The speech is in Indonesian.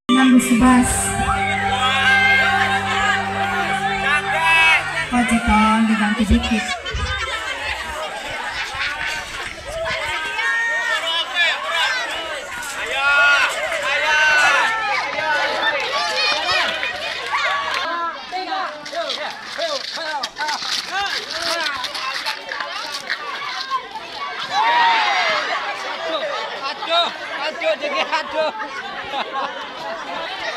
Nambah sebas. Oh jepang diganti dikit. Aduh, jadi aduh.